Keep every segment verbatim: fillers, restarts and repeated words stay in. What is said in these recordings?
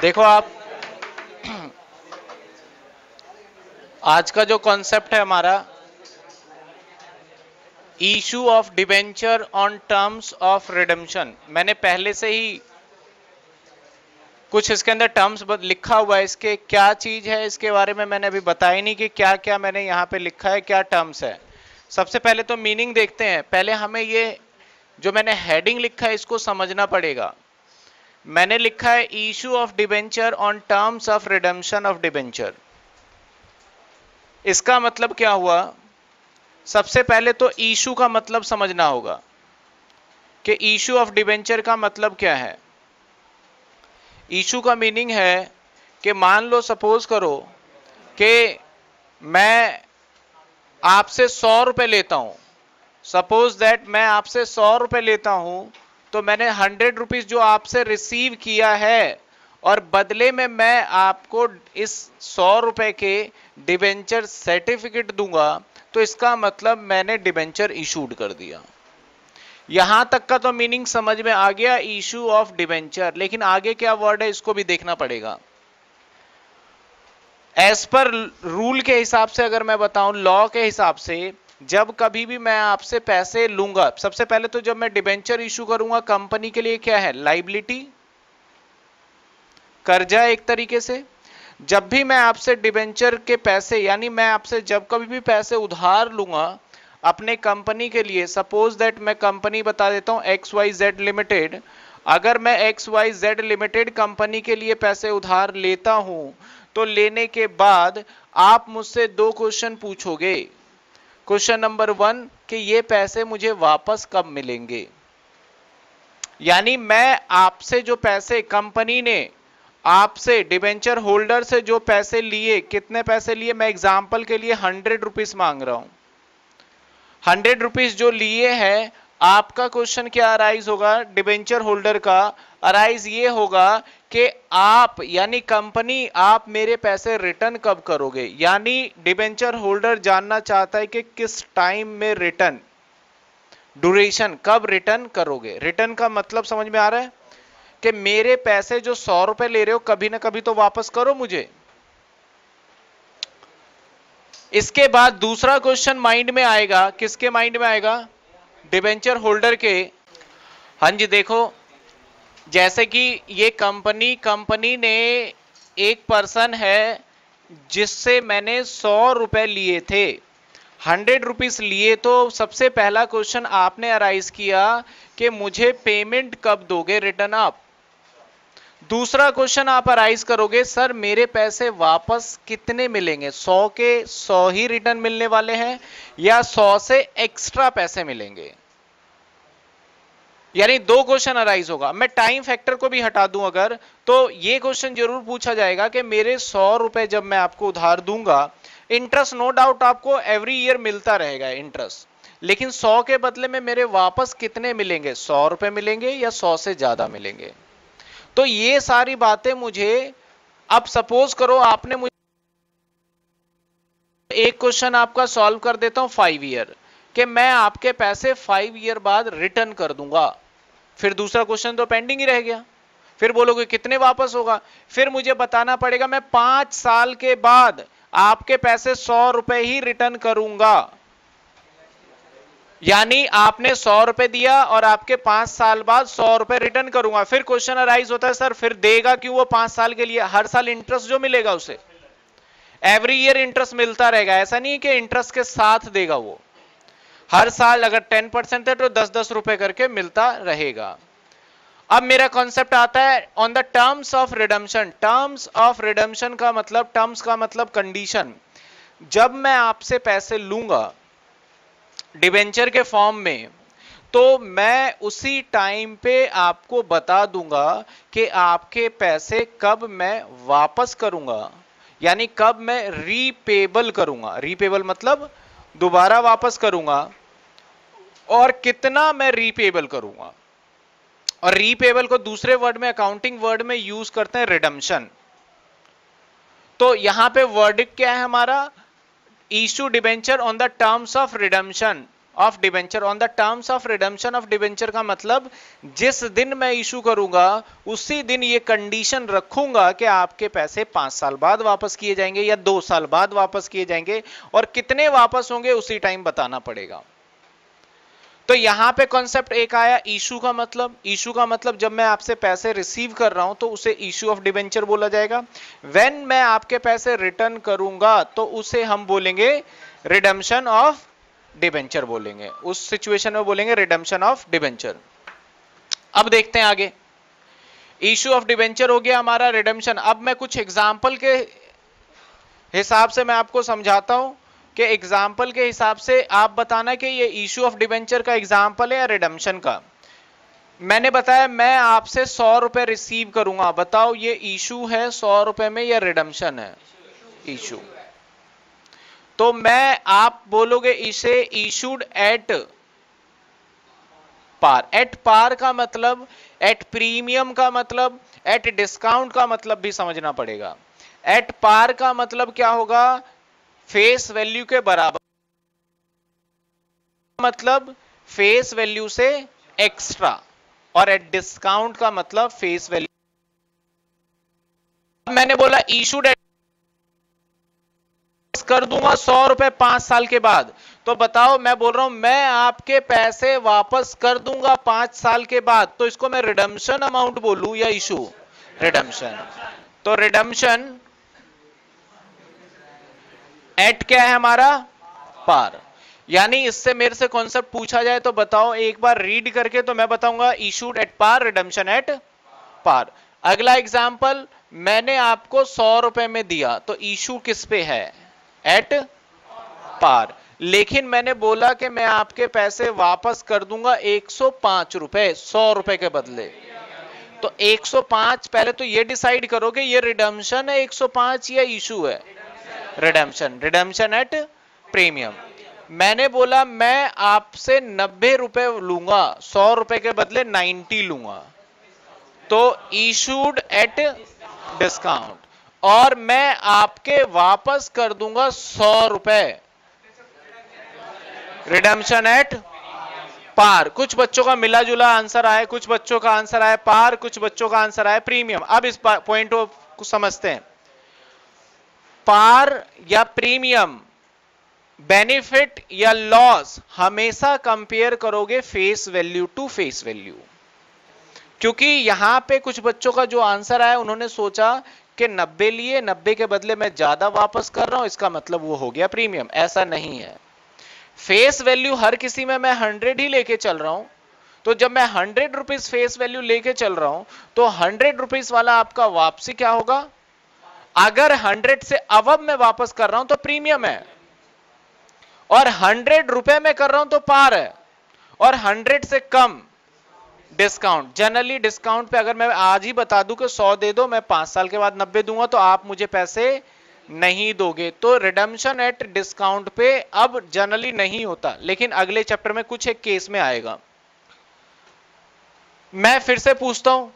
देखो आप, आज का जो कॉन्सेप्ट है हमारा, issue of debenture on terms of redemption. मैंने पहले से ही कुछ इसके अंदर टर्म्स लिखा हुआ है, इसके क्या चीज है इसके बारे में मैंने अभी बताया नहीं कि क्या क्या मैंने यहाँ पे लिखा है, क्या टर्म्स है। सबसे पहले तो मीनिंग देखते हैं। पहले हमें ये जो मैंने हेडिंग लिखा है इसको समझना पड़ेगा। मैंने लिखा है issue of debenture on terms of redemption of debenture. इसका मतलब क्या हुआ? सबसे पहले तो इशू का मतलब समझना होगा कि इशू ऑफ डिबेंचर का मतलब क्या है। इशू का मीनिंग है कि मान लो, सपोज करो कि मैं आपसे सौ रुपए लेता हूं। सपोज दैट मैं आपसे सौ रुपए लेता हूं, तो मैंने हंड्रेड रुपीज जो आपसे रिसीव किया है और बदले में मैं आपको इस सौ रुपए के डिबेंचर सर्टिफिकेट दूंगा, तो इसका मतलब मैंने डिबेंचर इशूड कर दिया। यहां तक का तो मीनिंग समझ में आ गया, इशू ऑफ डिबेंचर। लेकिन आगे क्या वर्ड है इसको भी देखना पड़ेगा। एज पर रूल के हिसाब से अगर मैं बताऊं, लॉ के हिसाब से, जब कभी भी मैं आपसे पैसे लूंगा, सबसे पहले तो जब मैं डिबेंचर इशू करूंगा, कंपनी के लिए क्या है? लाइबिलिटी, कर्जा एक तरीके से। जब भी मैं आपसे डिबेंचर के पैसे, यानी मैं आपसे जब कभी भी पैसे उधार लूंगा अपने कंपनी के लिए, सपोज दैट मैं कंपनी बता देता हूं एक्स वाई जेड लिमिटेड। अगर मैं X Y Z limited company के लिए पैसे उधार लेता हूं, तो लेने के बाद आप मुझसे दो क्वेश्चन पूछोगे। क्वेश्चन नंबर वन कि ये पैसे मुझे वापस कब मिलेंगे। यानी मैं आपसे जो पैसे, कंपनी ने आपसे डिबेंचर होल्डर से जो पैसे लिए, कितने पैसे लिए? मैं एग्जांपल के लिए हंड्रेड रुपीस मांग रहा हूं। हंड्रेड रुपीस जो लिए हैं, आपका क्वेश्चन क्या अराइज होगा? डिबेंचर होल्डर का अराइज ये होगा कि आप, यानी कंपनी, आप मेरे पैसे रिटर्न कब करोगे। यानी डिबेंचर होल्डर जानना चाहता है कि किस टाइम में रिटर्न, ड्यूरेशन, कब रिटर्न करोगे। रिटर्न का मतलब समझ में आ रहा है कि मेरे पैसे जो सौ रुपए ले रहे हो, कभी ना कभी तो वापस करो मुझे। इसके बाद दूसरा क्वेश्चन माइंड में आएगा, किसके माइंड में आएगा? डिबेंचर होल्डर के। हाँ जी, देखो, जैसे कि ये कंपनी कंपनी ने एक पर्सन है जिससे मैंने सौ रुपए लिए थे, हंड्रेड रुपीस लिए। तो सबसे पहला क्वेश्चन आपने अराइज किया कि मुझे पेमेंट कब दोगे, रिटर्न आप। दूसरा क्वेश्चन आप अराइज करोगे, सर मेरे पैसे वापस कितने मिलेंगे? सौ के सौ ही रिटर्न मिलने वाले हैं या सौ से एक्स्ट्रा पैसे मिलेंगे? यानी दो क्वेश्चन अराइज होगा। मैं टाइम फैक्टर को भी हटा दूं अगर, तो ये क्वेश्चन जरूर पूछा जाएगा कि मेरे सौ रुपए जब मैं आपको उधार दूंगा, इंटरेस्ट नो डाउट आपको एवरी ईयर मिलता रहेगा इंटरेस्ट, लेकिन सौ के बदले में मेरे वापस कितने मिलेंगे? सौ रुपए मिलेंगे या सौ से ज्यादा मिलेंगे? तो ये सारी बातें मुझे, अब सपोज करो आपने मुझे एक क्वेश्चन आपका सॉल्व कर देता हूं फाइव ईयर, कि मैं आपके पैसे फाइव ईयर बाद रिटर्न कर दूंगा। फिर दूसरा क्वेश्चन तो पेंडिंग ही रह गया। फिर बोलोगे कितने वापस होगा? फिर मुझे बताना पड़ेगा मैं पांच साल के बाद आपके पैसे सौ रुपए ही रिटर्न करूंगा। यानी आपने सौ रुपए दिया और आपके पांच साल बाद सौ रुपए रिटर्न करूंगा। फिर क्वेश्चन अराइज होता है, सर फिर देगा क्यों वो पांच साल के लिए? हर साल इंटरेस्ट जो मिलेगा उसे एवरी ईयर इंटरेस्ट मिलता रहेगा। ऐसा नहीं कि इंटरेस्ट के साथ देगा वो, हर साल अगर टेन परसेंट है तो दस दस रुपए करके मिलता रहेगा। अब मेरा कॉन्सेप्ट आता है on the terms of redemption. Terms of redemption का मतलब, टर्म्स का मतलब कंडीशन। जब मैं आपसे पैसे लूंगा डिबेंचर के फॉर्म में, तो मैं उसी टाइम पे आपको बता दूंगा कि आपके पैसे कब मैं वापस करूंगा, यानी कब मैं रीपेबल करूंगा। रीपेबल मतलब दोबारा वापस करूंगा, और कितना मैं रीपेबल करूंगा। और रीपेबल को दूसरे वर्ड में, अकाउंटिंग वर्ड में यूज करते हैं रिडेम्पशन। तो यहां पे वर्डिक्ट क्या है हमारा? Issue debenture on the terms of redemption. Of debenture on the terms of redemption of debenture का मतलब जिस दिन मैं इशू करूंगा उसी दिन ये कंडीशन रखूंगा कि आपके पैसे पांच साल बाद वापस किए जाएंगे या दो साल बाद वापस किए जाएंगे, और कितने वापस होंगे उसी टाइम बताना पड़ेगा। तो यहां पे कॉन्सेप्ट एक आया इशू का मतलब। इशू का मतलब जब मैं आपसे पैसे रिसीव कर रहा हूं तो उसे इशू ऑफ डिबेंचर बोला जाएगा। व्हेन मैं आपके पैसे रिटर्न करूंगा तो उसे हम बोलेंगे रिडम्पशन ऑफ डिबेंचर बोलेंगे। उस सिचुएशन में बोलेंगे रिडम्पशन ऑफ डिबेंचर। अब देखते हैं आगे। इशू ऑफ डिबेंचर हो गया हमारा, रिडम्पशन। अब मैं कुछ एग्जाम्पल के हिसाब से मैं आपको समझाता हूं कि एग्जाम्पल के हिसाब से आप बताना कि ये इशू ऑफ डिबेंचर का एग्जाम्पल है या रिडम्पशन का। मैंने बताया मैं आपसे सौ रुपए रिसीव करूंगा, बताओ ये इशू है सौ रुपए में या रिडम्पशन है? इशू। तो मैं आप बोलोगे इसे issued at par. At par का मतलब, एट प्रीमियम का मतलब, एट डिस्काउंट का मतलब भी समझना पड़ेगा। एट पार का मतलब क्या होगा? फेस वैल्यू के बराबर, मतलब फेस वैल्यू से एक्स्ट्रा, और एट डिस्काउंट का मतलब फेस वैल्यू। मैंने बोला इशूड एट कर दूंगा सौ रुपए पांच साल के बाद, तो बताओ मैं बोल रहा हूं मैं आपके पैसे वापस कर दूंगा पांच साल के बाद, तो इसको मैं रिडम्पशन अमाउंट बोलूं या इशू? रिडम्पशन। तो रिडम्पशन एट क्या है हमारा? पार। यानी इससे मेरे से कॉन्सेप्ट पूछा जाए तो बताओ एक बार रीड करके, तो मैं बताऊंगा issued at par, redemption at par. अगला एग्जांपल, मैंने आपको सौ रुपए में दिया, तो इशू किस पे है? At par. लेकिन मैंने बोला कि मैं आपके पैसे वापस कर दूंगा एक सौ पांच रुपए सौ रुपए के बदले, तो एक सौ पांच। पहले तो ये डिसाइड करो कि ये रिडम्पशन है एक सौ पांच या इशू है? रिडम्पशन। Redemption at premium. मैंने बोला मैं आपसे नब्बे रुपए लूंगा, सौ रुपए के बदले नाइन्टी लूंगा, तो इशूड एट डिस्काउंट, और मैं आपके वापस कर दूंगा सौ रुपए, रिडम्पशन एट पार। कुछ बच्चों का मिला जुला आंसर आया, कुछ बच्चों का आंसर आया पार, कुछ बच्चों का आंसर आया प्रीमियम। अब इस पॉइंट को समझते हैं। पार या प्रीमियम, बेनिफिट या लॉस, हमेशा कंपेयर करोगे face value to face value, क्योंकि यहां पे कुछ बच्चों का जो आंसर आया उन्होंने सोचा कि नब्बे लिए, नब्बे के बदले मैं ज्यादा वापस कर रहा हूं, इसका मतलब वो हो गया प्रीमियम। ऐसा नहीं है। फेस वैल्यू हर किसी में मैं हंड्रेड ही लेके चल रहा हूं, तो जब मैं हंड्रेड रुपीज फेस वैल्यू लेके चल रहा हूं तो हंड्रेड रुपीज वाला आपका वापसी क्या होगा? अगर हंड्रेड से अबव मैं वापस कर रहा हूं तो प्रीमियम है, और हंड्रेड रुपए में कर रहा हूं तो पार है, और हंड्रेड से कम डिस्काउंट। जनरली डिस्काउंट पे अगर मैं आज ही बता दूं कि सौ दे दो, मैं पांच साल के बाद नब्बे दूंगा, तो आप मुझे पैसे नहीं दोगे। तो रिडम्पशन एट डिस्काउंट पे अब जनरली नहीं होता, लेकिन अगले चैप्टर में कुछ एक केस में आएगा। मैं फिर से पूछता हूं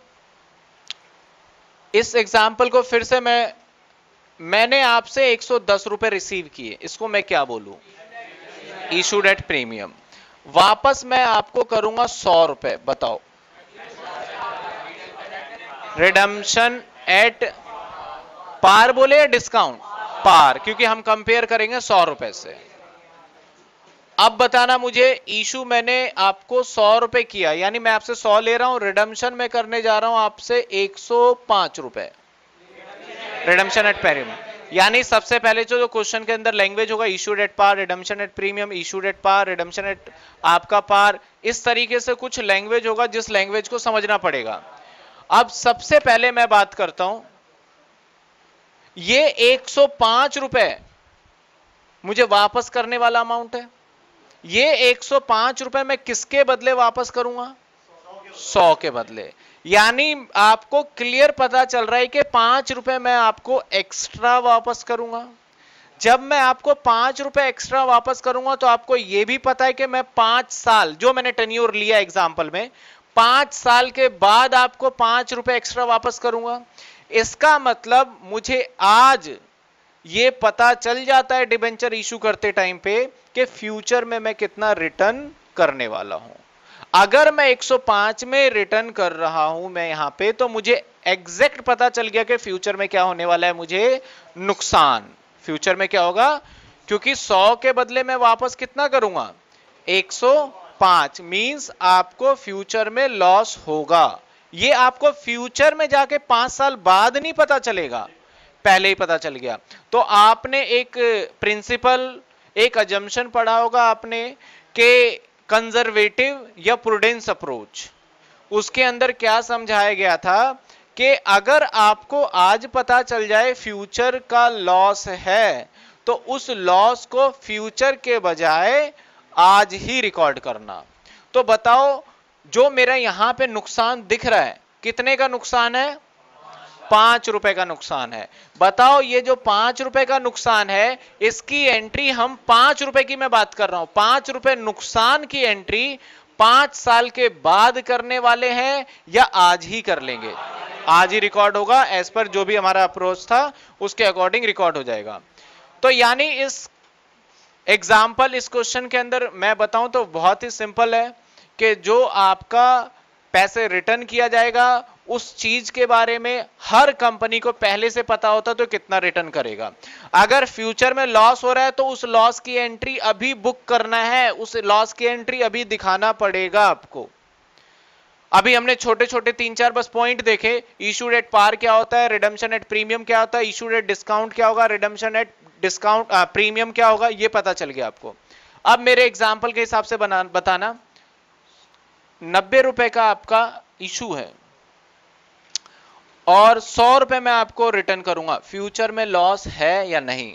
इस एग्जाम्पल को, फिर से मैं मैंने आपसे एक सौ दस रुपए रिसीव किए, इसको मैं क्या बोलूं? Issued at premium. वापस मैं आपको करूंगा सौ रुपए, बताओ रिडम्पशन एट पार बोले या डिस्काउंट? पार, क्योंकि हम कंपेयर करेंगे सौ रुपए से। अब बताना मुझे, इशू मैंने आपको सौ रुपए किया, यानी मैं आपसे सौ ले रहा हूं, रिडम्पशन में करने जा रहा हूं आपसे एक सौ पांच रुपए, रिडम्पशन एट प्रीमियम। यानी सबसे पहले जो क्वेश्चन के अंदर लैंग्वेज होगा issued at par, redemption at premium, issued at par, redemption at आपका पार, इस तरीके से कुछ लैंग्वेज होगा जिस लैंग्वेज को समझना पड़ेगा। अब सबसे पहले मैं बात करता हूं, ये एक सौ पांच रुपए मुझे वापस करने वाला अमाउंट है। ये एक सौ पांच रुपए मैं किसके बदले वापस करूंगा? सौ के बदले। यानी आपको क्लियर पता चल रहा है कि पांच रुपए मैं आपको एक्स्ट्रा वापस करूंगा। जब मैं आपको पांच रुपए एक्स्ट्रा वापस करूंगा तो आपको यह भी पता है कि मैं पांच साल, जो मैंने टेन्योर लिया एग्जाम्पल में, पांच साल के बाद आपको पांच रुपए एक्स्ट्रा वापस करूंगा। इसका मतलब मुझे आज ये पता चल जाता है डिबेंचर इशू करते टाइम पे कि फ्यूचर में मैं कितना रिटर्न करने वाला हूं। अगर मैं एक सौ पाँच में रिटर्न कर रहा हूं मैं यहां पे, तो मुझे एग्जैक्ट पता चल गया कि फ्यूचर में क्या होने वाला है, मुझे नुकसान। फ्यूचर में क्या होगा, क्योंकि सौ के बदले मैं वापस कितना करूंगा, एक सौ पाँच, मींस आपको फ्यूचर में लॉस होगा। ये आपको फ्यूचर में जाके पांच साल बाद नहीं पता चलेगा, पहले ही पता चल गया। तो आपने एक प्रिंसिपल, एक अजम्पशन पढ़ा होगा आपने कि कंजर्वेटिव या प्रूडेंस अप्रोच, उसके अंदर क्या समझाया गया था कि अगर आपको आज पता चल जाए फ्यूचर का लॉस है, तो उस लॉस को फ्यूचर के बजाय आज ही रिकॉर्ड करना। तो बताओ, जो मेरा यहां पे नुकसान दिख रहा है, कितने का नुकसान है, पांच रुपए का नुकसान है। बताओ, ये जो पांच रुपए का नुकसान है, इसकी एंट्री हम पांच रुपए की मैं बात कर रहा हूं, पांच रुपए नुकसान की एंट्री पांच साल के बाद करने वाले हैं या आज ही कर लेंगे, आज ही रिकॉर्ड होगा। एज पर जो भी हमारा अप्रोच था उसके अकॉर्डिंग रिकॉर्ड हो जाएगा। तो यानी इस एग्जाम्पल, इस क्वेश्चन के अंदर मैं बताऊं तो बहुत ही सिंपल है कि जो आपका पैसे रिटर्न किया जाएगा उस चीज के बारे में हर कंपनी को पहले से पता होता तो कितना रिटर्न करेगा। अगर फ्यूचर में लॉस हो रहा है तो उस लॉस की एंट्री अभी बुक करना है, उस लॉस की एंट्री अभी दिखाना पड़ेगा आपको। अभी हमने छोटे छोटे तीन चार बस पॉइंट देखे, इशूड एट पार क्या होता है, रिडम्पशन एट प्रीमियम क्या होता है, इशूड एट डिस्काउंट क्या होगा, रिडम्पशन एट डिस्काउंट प्रीमियम क्या होगा, ये पता चल गया आपको। अब मेरे एग्जाम्पल के हिसाब से बना बताना, नब्बे रुपए का आपका इशू है और सौ रुपए मैं आपको रिटर्न करूंगा, फ्यूचर में लॉस है या नहीं?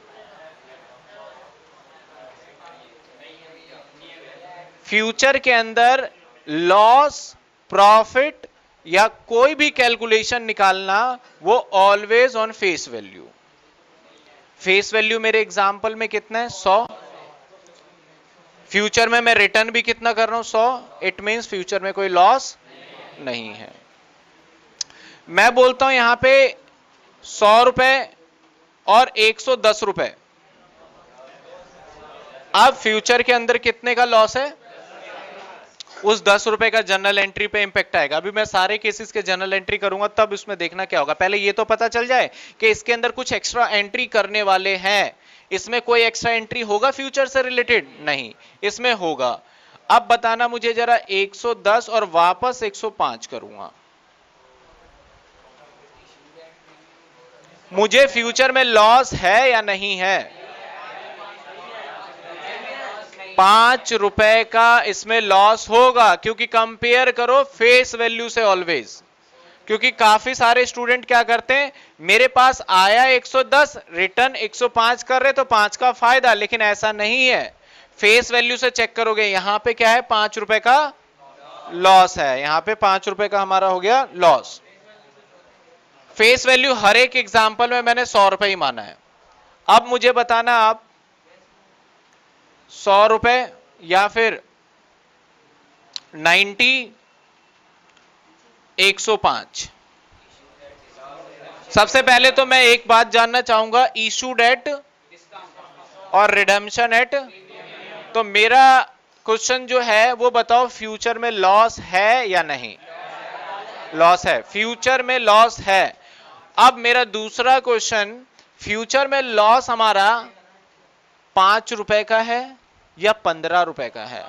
फ्यूचर के अंदर लॉस, प्रॉफिट या कोई भी कैलकुलेशन निकालना वो always on face value. Face value मेरे एग्जाम्पल में कितना है, सौ। फ्यूचर में मैं रिटर्न भी कितना कर रहा हूं, सौ। इट मींस फ्यूचर में कोई लॉस नहीं है। मैं बोलता हूं यहां पे सौ रुपए और एक सौ दस रुपए, अब फ्यूचर के अंदर कितने का लॉस है, उस दस रुपए का जनरल एंट्री पे इंपैक्ट आएगा। अभी मैं सारे केसेस के जनरल एंट्री करूंगा तब उसमें देखना क्या होगा। पहले ये तो पता चल जाए कि इसके अंदर कुछ एक्स्ट्रा एंट्री करने वाले हैं। इसमें कोई एक्स्ट्रा एंट्री होगा फ्यूचर से रिलेटेड? नहीं, इसमें होगा। अब बताना मुझे जरा, एक सौ दस और वापस एक सौ पाँच करूंगा, मुझे फ्यूचर में लॉस है या नहीं है? पांच रुपए का इसमें लॉस होगा, क्योंकि कंपेयर करो फेस वैल्यू से ऑलवेज। क्योंकि काफी सारे स्टूडेंट क्या करते हैं, मेरे पास आया एक सौ दस, रिटर्न एक सौ पाँच कर रहे तो पांच का फायदा, लेकिन ऐसा नहीं है। फेस वैल्यू से चेक करोगे, यहां पे क्या है, पांच रुपए का लॉस है, यहां पे पांच रुपए का हमारा हो गया लॉस। फेस वैल्यू हर एक एग्जाम्पल में मैंने सौ रुपए ही माना है। अब मुझे बताना आप, सौ रुपए या फिर नाइन्टी, एक सौ पाँच। सबसे पहले तो मैं एक बात जानना चाहूंगा, इशूड एट और रिडम्पशन एट। तो मेरा क्वेश्चन जो है वो बताओ, फ्यूचर में लॉस है या नहीं? लॉस है, फ्यूचर में लॉस है। अब मेरा दूसरा क्वेश्चन, फ्यूचर में लॉस हमारा पांच रुपए का है या पंद्रह रुपए का है?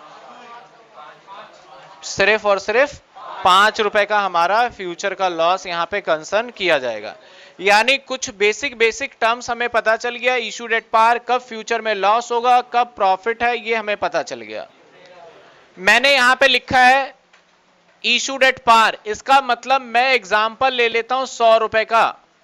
सिर्फ और सिर्फ पांच रुपए का हमारा फ्यूचर का लॉस यहां पे कंसर्न किया जाएगा। यानी कुछ बेसिक बेसिक टर्म्स हमें पता चल गया, इशूड एट पार, कब फ्यूचर में लॉस होगा, कब प्रॉफिट है, ये हमें पता चल गया। मैंने यहां पे लिखा है इशूड एट पार, इसका मतलब मैं एग्जांपल ले लेता हूं सौ रुपए का।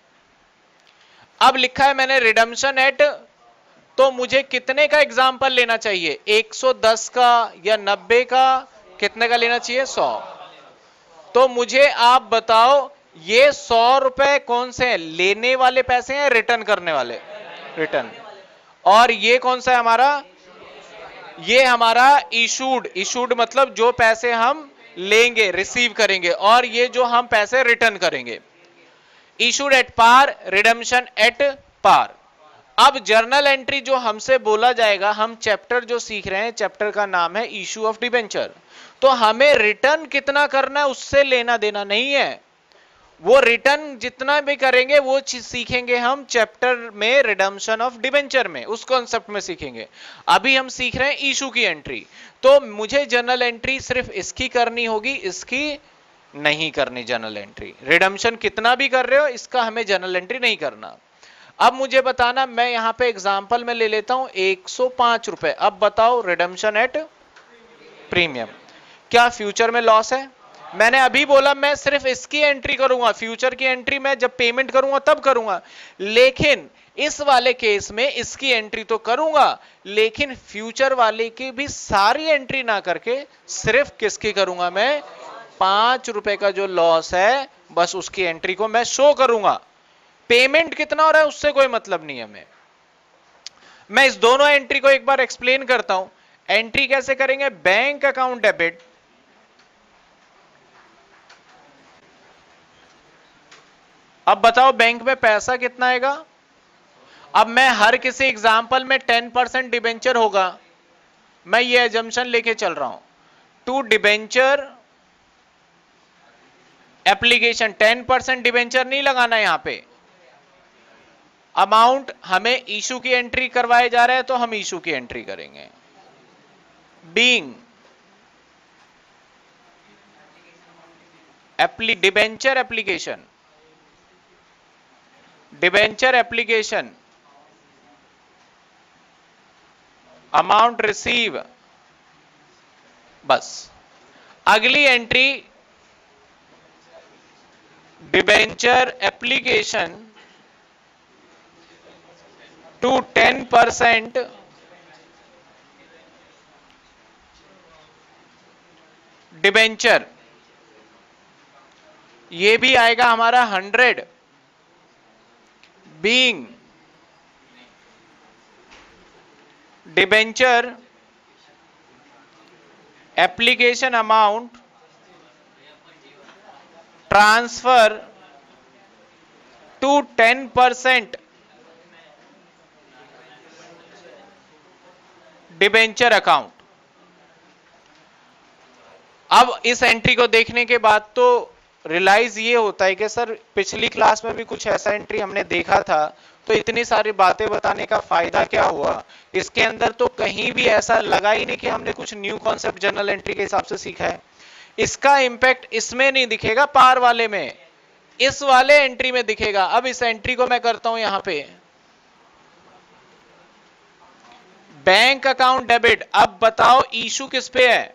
अब लिखा है मैंने रिडम्पशन एट, तो मुझे कितने का एग्जांपल लेना चाहिए, एक सौ दस का या नब्बे का, कितने का लेना चाहिए, सौ। तो मुझे आप बताओ, ये सौ रुपए कौन से हैं, लेने वाले पैसे हैं, रिटर्न करने वाले, रिटर्न। और ये कौन सा है हमारा, ये हमारा इशूड। इशूड मतलब जो पैसे हम लेंगे, रिसीव करेंगे, और ये जो हम पैसे रिटर्न करेंगे। Issued at par, redemption at par. अब जर्नल एंट्री जो हमसे बोला जाएगा, हम चैप्टर जो सीख रहे हैं, चैप्टर का नाम है इशू ऑफ डिबेंचर, तो हमें रिटर्न कितना करना है उससे लेना देना नहीं है। वो रिटर्न जितना भी करेंगे वो चीज सीखेंगे हम चैप्टर में रिडम्पशन ऑफ डिबेंचर में, उस कॉन्सेप्ट में सीखेंगे। अभी हम सीख रहे हैं इशू की एंट्री, तो मुझे जर्नल एंट्री सिर्फ इसकी करनी होगी, इसकी नहीं करनी जर्नल एंट्री। रिडम्पशन कितना भी कर रहे हो इसका हमें जर्नल एंट्री नहीं करना। अब मुझे बताना, मैं यहां पे एग्जांपल में ले लेता हूं एक सौ पांच रुपए। अब बताओ रिडम्पशन एट प्रीमियम, क्या फ्यूचर में लॉस है? मैंने अभी बोला मैं सिर्फ इसकी एंट्री करूंगा, फ्यूचर की एंट्री मैं जब पेमेंट करूंगा तब करूंगा, लेकिन इस वाले केस में इसकी एंट्री तो करूंगा, लेकिन फ्यूचर वाले की भी सारी एंट्री ना करके सिर्फ किसकी करूंगा मैं? पांच रुपए का जो लॉस है बस उसकी एंट्री को मैं शो करूंगा। पेमेंट कितना हो रहा है उससे कोई मतलब नहीं है हमें। मैं इस दोनों एंट्री को एक बार एक्सप्लेन करता हूं। एंट्री कैसे करेंगे? बैंक अकाउंट डेबिट, अब बताओ बैंक में पैसा कितना आएगा? अब मैं हर किसी एग्जाम्पल में टेन परसेंट डिबेंचर होगा, मैं ये एजम्पशन लेके चल रहा हूं। To debenture application ten percent debenture नहीं लगाना यहां पे। अमाउंट हमें इशू की एंट्री करवाए जा रहा है तो हम इशू की एंट्री करेंगे। Being apply debenture application, debenture application amount receive, बस। अगली entry debenture application to ten percent debenture, ये भी आएगा हमारा hundred. Being debenture application amount transfer to ten percent debenture account. अब इस एंट्री को देखने के बाद तो रियलाइज ये होता है कि सर पिछली क्लास में भी कुछ ऐसा एंट्री हमने देखा था, तो इतनी सारी बातें बताने का फायदा क्या हुआ? इसके अंदर तो कहीं भी ऐसा लगा ही नहीं कि हमने कुछ न्यू कॉन्सेप्ट जर्नल एंट्री के हिसाब से सीखा है। इसका इंपैक्ट इसमें नहीं दिखेगा, पार वाले में, इस वाले एंट्री में दिखेगा। अब इस एंट्री को मैं करता हूं यहां पे बैंक अकाउंट डेबिट। अब बताओ इशू किस पे है?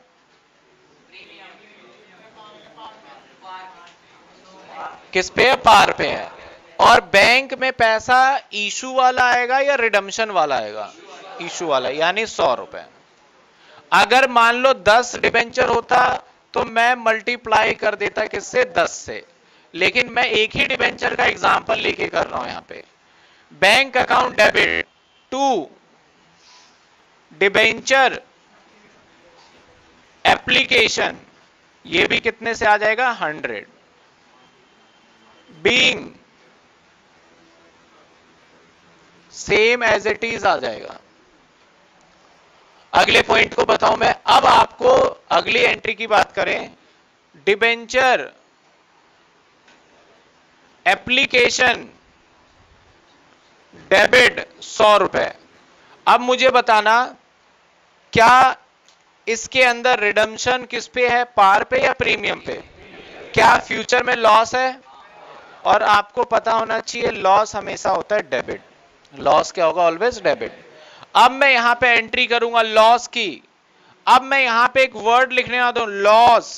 किस पे है? पार पे है। और बैंक में पैसा इशू वाला आएगा या रिडम्पशन वाला आएगा? इशू वाला, यानी सौ रुपए। अगर मान लो दस डिबेंचर होता तो मैं मल्टीप्लाई कर देता किससे? दस से, लेकिन मैं एक ही डिबेंचर का एग्जांपल लेके कर रहा हूं यहां पे। Bank account debit to debenture application, ये भी कितने से आ जाएगा? Hundred. Being same as it is आ जाएगा। अगले पॉइंट को बताऊं मैं। अब आपको अगली एंट्री की बात करें, डिबेंचर एप्लीकेशन डेबिट सौ रुपए। अब मुझे बताना, क्या इसके अंदर रिडम्पशन किस पे है? पार पे या प्रीमियम पे? क्या फ्यूचर में लॉस है? और आपको पता होना चाहिए लॉस हमेशा होता है डेबिट। लॉस क्या होगा? Always debit. अब मैं यहां पे एंट्री करूंगा लॉस की। अब मैं यहां पे एक वर्ड लिखने वाला हूं, लॉस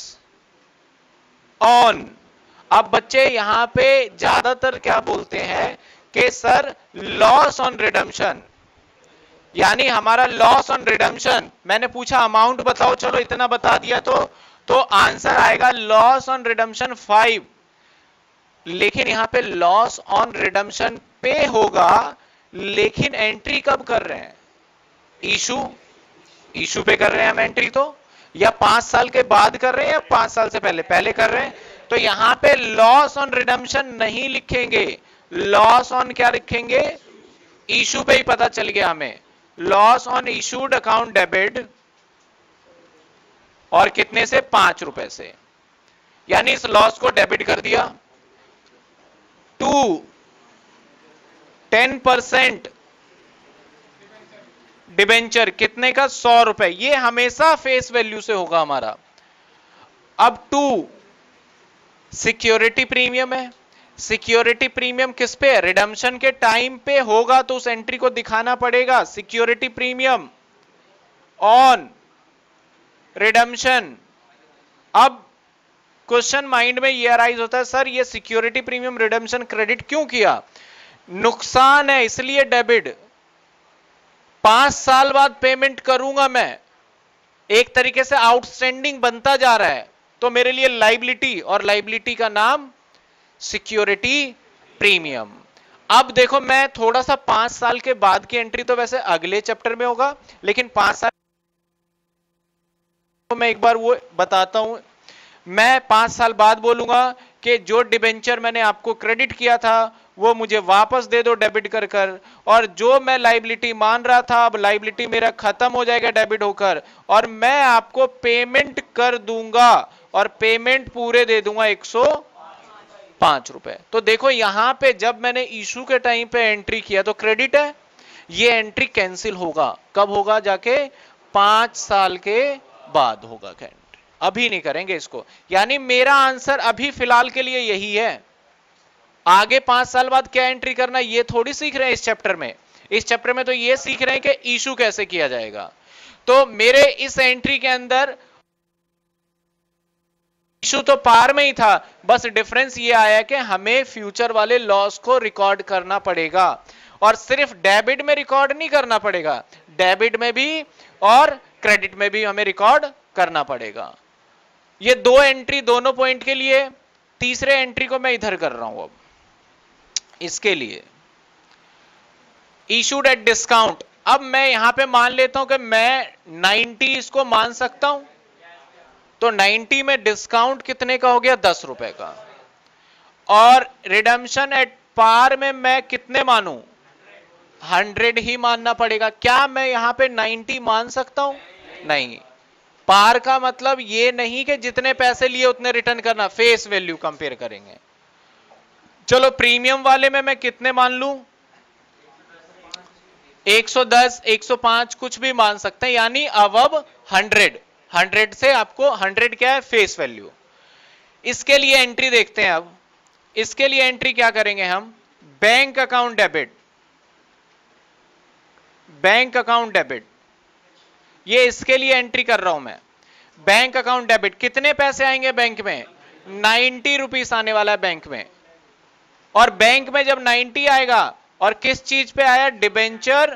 ऑन। अब बच्चे यहां पे ज्यादातर क्या बोलते हैं कि सर लॉस ऑन रिडम्पशन, यानी हमारा लॉस ऑन रिडम्पशन। मैंने पूछा अमाउंट बताओ, चलो इतना बता दिया तो तो आंसर आएगा लॉस ऑन रिडम्पशन फाइव। लेकिन यहां पे लॉस ऑन रिडम्पशन पे होगा, लेकिन एंट्री कब कर रहे हैं? इशू इशू पे कर रहे हैं हम एंट्री, तो या पांच साल के बाद कर रहे हैं या पांच साल से पहले? पहले कर रहे हैं, तो यहां पे लॉस ऑन रिडम्पशन नहीं लिखेंगे, लॉस ऑन क्या लिखेंगे? इशू पे ही पता चल गया हमें, loss on issued account debit, और कितने से, पांच रुपए से, यानी इस लॉस को डेबिट कर दिया टू टेन परसेंट डिबेंचर, कितने का, सौ रुपए, ये हमेशा फेस वैल्यू से होगा हमारा। अब टू सिक्योरिटी प्रीमियम है, सिक्योरिटी प्रीमियम किस पे है, रिडम्पशन के टाइम पे होगा, तो उस एंट्री को दिखाना पड़ेगा, सिक्योरिटी प्रीमियम ऑन रिडम्पशन। अब क्वेश्चन माइंड में ये अराइज होता है, सर ये सिक्योरिटी प्रीमियम रिडम्पशन क्रेडिट क्यों किया, नुकसान है इसलिए डेबिट, पांच साल बाद पेमेंट करूंगा मैं, एक तरीके से आउटस्टैंडिंग बनता जा रहा है, तो मेरे लिए लाइबिलिटी, और लाइबिलिटी का नाम सिक्योरिटी प्रीमियम। अब देखो मैं थोड़ा सा पांच साल के बाद की एंट्री तो वैसे अगले चैप्टर में होगा, लेकिन पांच साल तो मैं एक बार वो बताता हूं। मैं पांच साल बाद बोलूंगा कि जो डिबेंचर मैंने आपको क्रेडिट किया था वो मुझे वापस दे दो डेबिट कर कर, और जो मैं लाइबिलिटी मान रहा था अब लाइबिलिटी मेरा खत्म हो जाएगा डेबिट होकर, और मैं आपको पेमेंट कर दूंगा, और पेमेंट पूरे दे दूंगा एक सौ पांच रुपए। तो देखो यहां पे जब मैंने इशू के टाइम पे एंट्री किया तो क्रेडिट है, ये एंट्री कैंसिल होगा, कब होगा, जाके पांच साल के बाद होगा, अभी नहीं करेंगे इसको। यानी मेरा आंसर अभी फिलहाल के लिए यही है, आगे पांच साल बाद क्या एंट्री करना ये थोड़ी सीख रहे हैं इस चैप्टर में। इस चैप्टर में तो ये सीख रहे हैं कि इशू कैसे किया जाएगा। तो मेरे इस एंट्री के अंदर इशू तो पार में ही था, बस डिफरेंस ये आया कि हमें फ्यूचर वाले लॉस को रिकॉर्ड करना पड़ेगा, और सिर्फ डेबिट में रिकॉर्ड नहीं करना पड़ेगा, डेबिट में भी और क्रेडिट में भी हमें रिकॉर्ड करना पड़ेगा। ये दो एंट्री दोनों पॉइंट के लिए, तीसरे एंट्री को मैं इधर कर रहा हूं। अब इसके लिए इशूड एट डिस्काउंट, अब मैं यहां पे मान लेता हूं कि मैं नब्बे इसको मान सकता हूं, तो नब्बे में डिस्काउंट कितने का हो गया, दस रुपए का, और रिडम्पशन एट पार में मैं कितने मानूं, हंड्रेड ही मानना पड़ेगा। क्या मैं यहां पे नब्बे मान सकता हूं, नहीं। पार का मतलब ये नहीं कि जितने पैसे लिए उतने रिटर्न करना, फेस वैल्यू कंपेयर करेंगे। चलो प्रीमियम वाले में मैं कितने मान लूं, एक सौ दस, एक सौ पाँच कुछ भी मान सकते हैं, यानी अबव हंड्रेड, हंड्रेड से आपको हंड्रेड क्या है, फेस वैल्यू। इसके लिए एंट्री देखते हैं। अब इसके लिए एंट्री क्या करेंगे हम, bank account debit, bank account debit, ये इसके लिए एंट्री कर रहा हूं मैं। बैंक अकाउंट डेबिट कितने पैसे आएंगे बैंक में, नाइन्टी रुपीस आने वाला है बैंक में, और बैंक में जब नाइन्टी आएगा, और किस चीज पे आया, डिबेंचर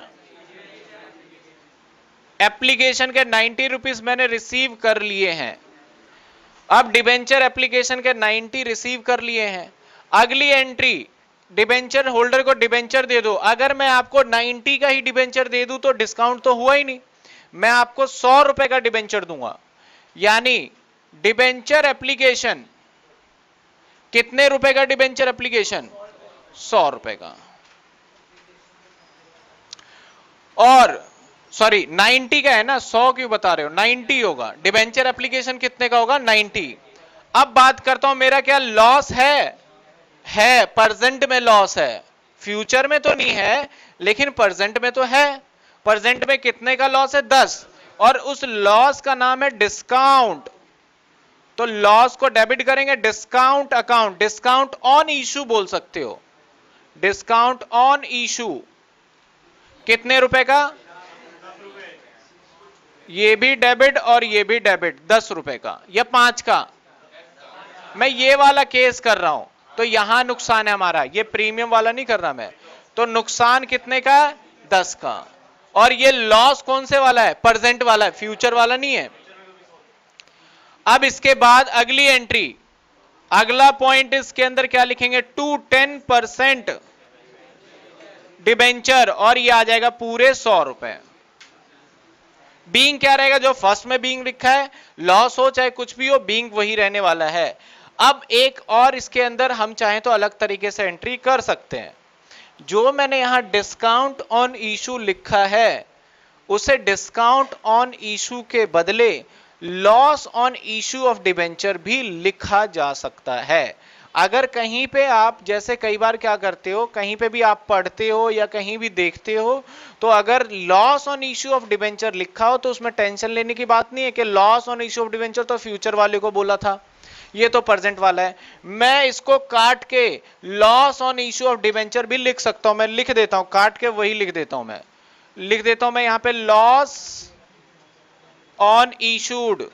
एप्लीकेशन के नाइन्टी रुपीस मैंने रिसीव कर लिए हैं। अब डिबेंचर एप्लीकेशन के नाइन्टी रिसीव कर लिए हैं, अगली एंट्री डिबेंचर होल्डर को डिबेंचर दे दो। अगर मैं आपको नाइन्टी का ही डिबेंचर दे दूं तो डिस्काउंट तो हुआ ही नहीं, मैं आपको सौ रुपए का डिबेंचर दूंगा, यानी डिबेंचर एप्लीकेशन कितने रुपए का, डिबेंचर एप्लीकेशन सौ रुपए का, और सॉरी नाइन्टी का है ना, सौ क्यों बता रहे हो, नाइन्टी होगा, डिबेंचर एप्लीकेशन कितने का होगा, नाइन्टी। अब बात करता हूं मेरा क्या लॉस है, है प्रेजेंट में लॉस है, फ्यूचर में तो नहीं है लेकिन प्रेजेंट में तो है। प्रेजेंट में कितने का लॉस है, दस, और उस लॉस का नाम है डिस्काउंट, तो लॉस को डेबिट करेंगे discount account, discount on issue बोल सकते हो, डिस्काउंट ऑन इशू कितने रुपए का, ये भी डेबिट और ये भी डेबिट, दस रुपए का या पांच का, मैं ये वाला केस कर रहा हूं, तो यहां नुकसान है हमारा, ये प्रीमियम वाला नहीं कर रहा मैं, तो नुकसान कितने का, दस का, और ये लॉस कौन से वाला है, प्रेजेंट वाला है, फ्यूचर वाला नहीं है। अब इसके बाद अगली एंट्री, अगला पॉइंट इसके अंदर क्या लिखेंगे, टू टेन परसेंट डिबेंचर, और ये आ जाएगा पूरे सौ रुपए। बीइंग क्या रहेगा, जो फर्स्ट में बीइंग लिखा है, लॉस हो चाहे कुछ भी हो, बीइंग वही रहने वाला है। अब एक और इसके अंदर हम चाहें तो अलग तरीके से एंट्री कर सकते हैं। जो मैंने यहां डिस्काउंट ऑन इशू लिखा है उसे डिस्काउंट ऑन इशू के बदले loss on issue of debenture भी लिखा जा सकता है। अगर कहीं पे आप, जैसे कई बार क्या करते हो, कहीं पे भी आप पढ़ते हो या कहीं भी देखते हो, तो अगर loss on issue of debenture लिखा हो तो उसमें टेंशन लेने की बात नहीं है कि loss on issue of debenture तो फ्यूचर वाले को बोला था, ये तो प्रेजेंट वाला है। मैं इसको काट के loss on issue of debenture भी लिख सकता हूं। मैं लिख देता हूं, काट के वही लिख देता हूं, मैं लिख देता हूं मैं यहां पे loss on issued,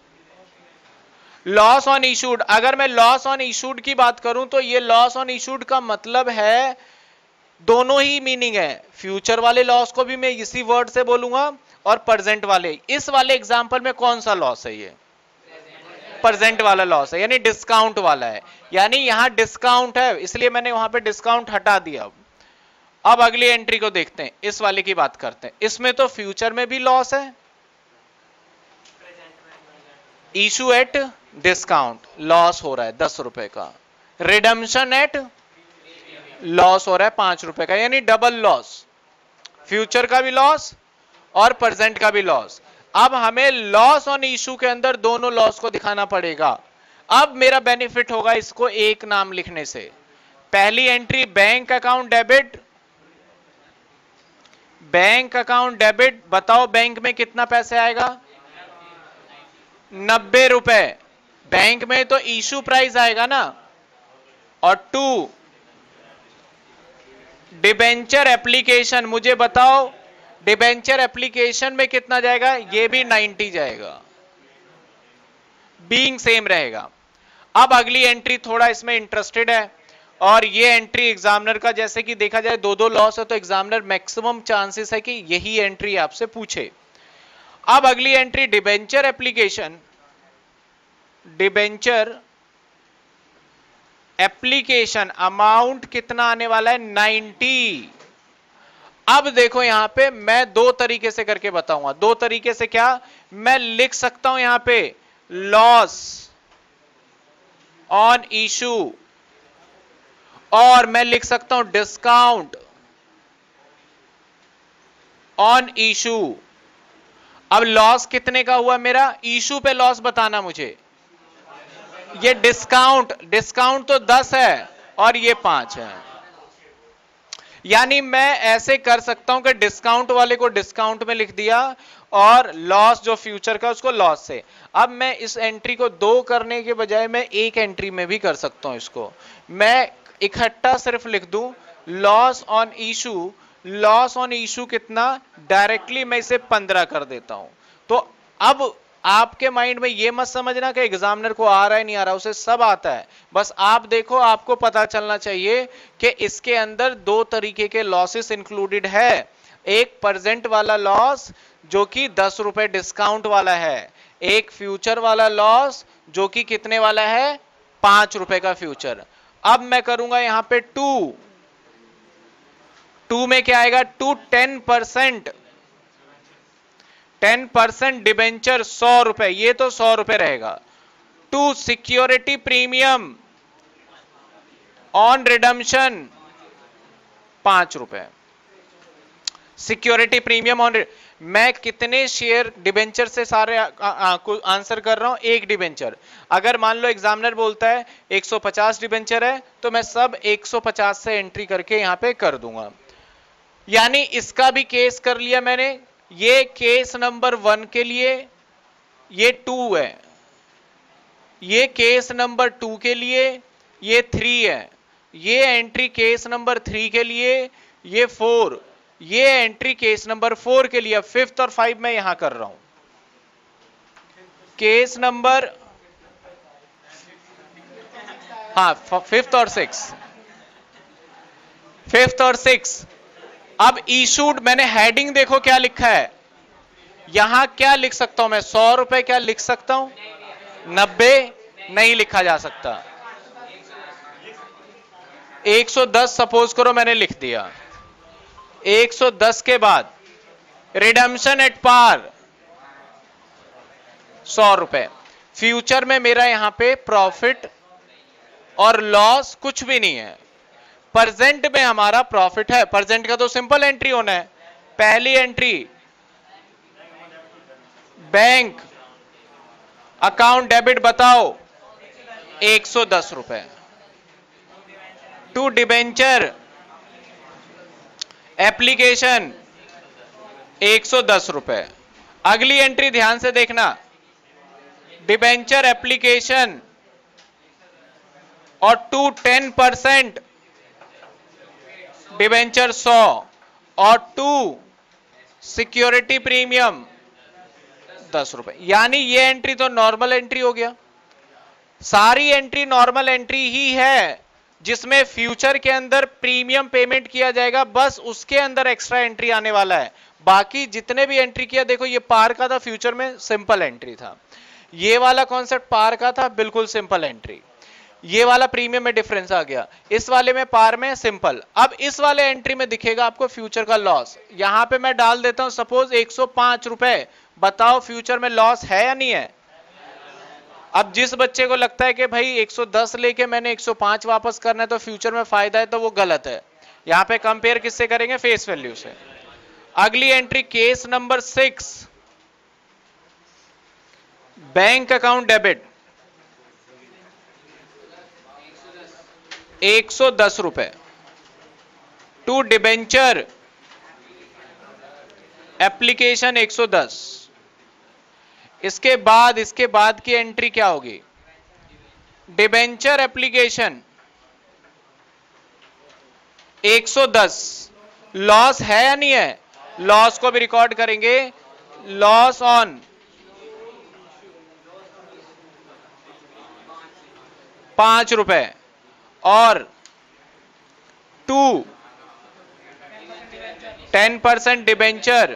loss on issued. अगर मैं लॉस ऑन इशूड की बात करूं तो ये लॉस ऑन इशूड का मतलब है, दोनों ही मीनिंग है, फ्यूचर वाले लॉस को भी मैं इसी वर्ड से बोलूंगा और प्रेजेंट वाले। इस वाले एग्जांपल में कौन सा लॉस है? ये प्रेजेंट वाला लॉस है, यानी डिस्काउंट वाला है, यानी यहां डिस्काउंट है, इसलिए मैंने वहां पे डिस्काउंट हटा दिया। अब अगली एंट्री को देखते हैं, इस वाले की बात करते हैं। इसमें तो फ्यूचर में भी लॉस है, इशू एट डिस्काउंट लॉस हो रहा है दस रुपए का, रिडम्पशन एट लॉस हो रहा है पांच रुपए का, यानी डबल लॉस, फ्यूचर का भी लॉस और प्रेजेंट का भी लॉस। अब हमें लॉस ऑन इशू के अंदर दोनों लॉस को दिखाना पड़ेगा। अब मेरा बेनिफिट होगा इसको एक नाम लिखने से। पहली entry bank account debit, bank account debit, बताओ बैंक में कितना पैसे आएगा? नब्बे रुपए। बैंक में तो इशू प्राइस आएगा ना। और टू, डिबेंचर एप्लीकेशन, मुझे बताओ डिबेंचर एप्लीकेशन में कितना जाएगा? ये भी नब्बे जाएगा, बीइंग सेम रहेगा। अब अगली एंट्री थोड़ा इसमें इंटरेस्टेड है, और ये एंट्री एग्जामिनर का, जैसे कि देखा जाए दो दो लॉस है तो एग्जामिनर मैक्सिमम चांसेस है कि यही एंट्री आपसे पूछे। अब अगली entry debenture application, debenture application amount कितना आने वाला है? नब्बे। अब देखो यहां पे मैं दो तरीके से करके बताऊंगा। दो तरीके से क्या? मैं लिख सकता हूं यहां पे लॉस ऑन इशू, और मैं लिख सकता हूं डिस्काउंट ऑन इशू। अब लॉस कितने का हुआ मेरा? इशू पे लॉस बताना मुझे। ये डिस्काउंट, डिस्काउंट तो दस है और ये पांच है, यानी मैं ऐसे कर सकता हूं कि डिस्काउंट वाले को डिस्काउंट में लिख दिया और लॉस जो फ्यूचर का उसको लॉस से। अब मैं इस एंट्री को दो करने के बजाय मैं एक एंट्री में भी कर सकता हूं। इसको मैं इकट्ठा सिर्फ लिख दूं loss on issue, loss on issue कितना? डायरेक्टली मैं इसे पंद्रह कर देता हूं। तो अब आपके माइंड में ये मत समझना कि एग्जामिनर को आ रहा है नहीं आ रहा, उसे सब आता है, बस आप देखो, आपको पता चलना चाहिए कि इसके अंदर दो तरीके के लॉसेस इंक्लूडेड है। एक प्रेजेंट वाला लॉस जो कि दस रुपए डिस्काउंट वाला है, एक फ्यूचर वाला लॉस जो कि कितने वाला है? पांच रुपए का फ्यूचर। अब मैं करूंगा यहां पे टू, टू में क्या आएगा? To ten percent, ten percent debenture सौ रुपए, ये तो सौ रुपए रहेगा। To security premium on redemption पांच रुपए, सिक्योरिटी प्रीमियम ऑन, मैं कितने शेयर डिबेंचर से सारे आंसर कर रहा हूं? एक डिबेंचर। अगर मान लो एग्जामिनर बोलता है एक सौ पचास डिबेंचर है तो मैं सब एक सौ पचास से एंट्री करके यहां पे कर दूंगा। यानी इसका भी केस कर लिया मैंने। ये केस नंबर वन के लिए ये टू है, ये केस नंबर टू के लिए ये थ्री है, ये एंट्री केस नंबर थ्री के लिए ये फोर, ये एंट्री केस नंबर फोर के लिए। फिफ्थ और फाइव मैं यहां कर रहा हूं। केस नंबर, हाँ फिफ्थ और सिक्स, फिफ्थ और सिक्स। अब इशूड, मैंने हेडिंग देखो क्या लिखा है, यहां क्या लिख सकता हूं मैं? सौ रुपए क्या लिख सकता हूं? नब्बे नहीं लिखा जा सकता। एक सौ दस सपोज करो मैंने लिख दिया। एक सौ दस के बाद रिडम्पशन एट पार सौ रुपए। फ्यूचर में मेरा यहां पे प्रॉफिट और लॉस कुछ भी नहीं है, प्रेजेंट में हमारा प्रॉफिट है, प्रेजेंट का तो सिंपल एंट्री होना है। पहली एंट्री बैंक अकाउंट डेबिट बताओ एक सौ दस रुपए, टू डिबेंचर एप्लीकेशन एक सौ दस रुपए। अगली एंट्री ध्यान से देखना, डिबेंचर एप्लीकेशन और टू टेन परसेंट डिबेंचर सौ और टू सिक्योरिटी प्रीमियम दस रुपए। यानी ये एंट्री तो नॉर्मल एंट्री हो गया। सारी एंट्री नॉर्मल एंट्री ही है जिसमें फ्यूचर के अंदर प्रीमियम पेमेंट किया जाएगा, बस उसके अंदर एक्स्ट्रा एंट्री आने वाला है। बाकी जितने भी एंट्री किया, देखो ये पार का था, फ्यूचर में सिंपल एंट्री था। ये वाला कॉन्सेप्ट पार का था, बिल्कुल सिंपल एंट्री। ये वाला प्रीमियम में डिफरेंस आ गया, इस वाले में पार में सिंपल। अब इस वाले एंट्री में दिखेगा आपको फ्यूचर का लॉस। यहां पे मैं डाल देता हूं सपोज एक सौ पांच रुपए, बताओ फ्यूचर में लॉस है या नहीं है। अब जिस बच्चे को लगता है कि भाई एक सौ दस लेके मैंने एक सौ पांच वापस करना है तो फ्यूचर में फायदा है, तो वो गलत है। यहां पे कंपेयर किससे करेंगे, फेस वैल्यू से। अगली entry case number six, bank account debit एक सौ दस रुपए, टू डिबेंचर एप्लीकेशन एक सौ दस। इसके बाद इसके बाद की एंट्री क्या होगी, डिबेंचर एप्लीकेशन एक सौ दस। लॉस है या नहीं है, लॉस को भी रिकॉर्ड करेंगे, लॉस ऑन पांच रुपए और टू टेन परसेंट डिबेंचर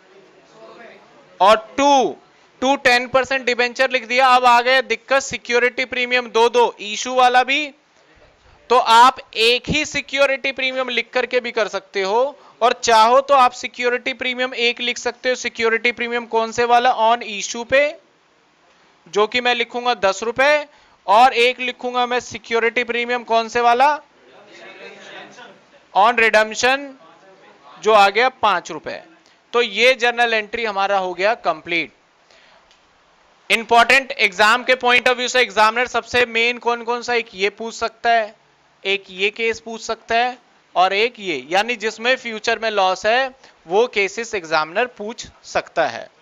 और to to ten percent debenture लिख दिया। अब आ गया दिक्कत, सिक्योरिटी प्रीमियम दो दो, इशू वाला भी। तो आप एक ही सिक्योरिटी प्रीमियम लिख करके भी कर सकते हो, और चाहो तो आप सिक्योरिटी प्रीमियम एक लिख सकते हो। सिक्योरिटी प्रीमियम कौन से वाला, ऑन इशू पे, जो कि मैं लिखूंगा दस रुपए, और एक लिखूंगा मैं सिक्योरिटी प्रीमियम कौन से वाला, ऑन रिडम्पशन, जो आ गया पांच रुपए। तो ये जर्नल एंट्री हमारा हो गया कंप्लीट। इंपॉर्टेंट एग्जाम के पॉइंट ऑफ व्यू से एग्जामिनर सबसे मेन कौन कौन सा, एक ये पूछ सकता है, एक ये केस पूछ सकता है, और एक ये, यानी जिसमें फ्यूचर में लॉस है वो केसेस एग्जामिनर पूछ सकता है।